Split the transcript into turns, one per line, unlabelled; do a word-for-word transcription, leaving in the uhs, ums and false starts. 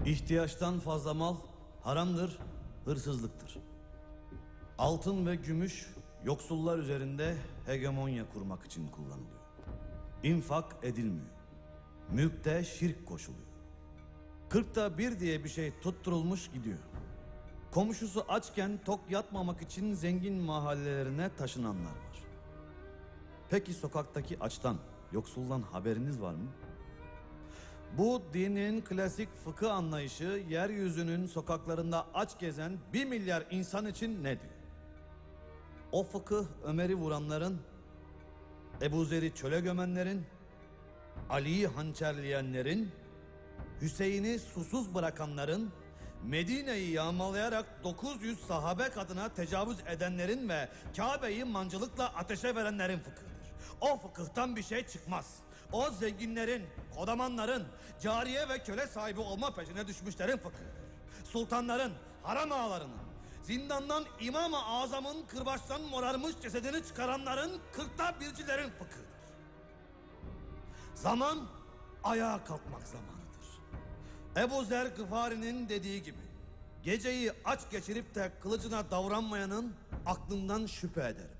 İhtiyaçtan fazla mal haramdır, hırsızlıktır. Altın ve gümüş yoksullar üzerinde hegemonya kurmak için kullanılıyor. İnfak edilmiyor. Mülkte şirk koşuluyor. Kırkta bir diye bir şey tutturulmuş gidiyor. Komşusu açken tok yatmamak için zengin mahallelerine taşınanlar var. Peki sokaktaki açtan, yoksuldan haberiniz var mı? Bu dinin klasik fıkıh anlayışı yeryüzünün sokaklarında aç gezen bir milyar insan için ne diyor? O fıkıh Ömer'i vuranların, Ebu Zer'i çöle gömenlerin, Ali'yi hançerleyenlerin, Hüseyin'i susuz bırakanların, Medine'yi yağmalayarak dokuz yüz sahabe kadına tecavüz edenlerin ve Kabe'yi mancılıkla ateşe verenlerin fıkhıdır. O fıkıhtan bir şey çıkmaz. O zenginlerin, kodamanların, cariye ve köle sahibi olma peşine düşmüşlerin fıkhıdır. Sultanların, haram ağalarının, zindandan İmam-ı Azam'ın kırbaçtan morarmış cesedini çıkaranların, kırkta bircilerin fıkhıdır. Zaman ayağa kalkmak zamanıdır. Ebu Zer Gıfari'nin dediği gibi, geceyi aç geçirip de kılıcına davranmayanın aklından şüphe ederim.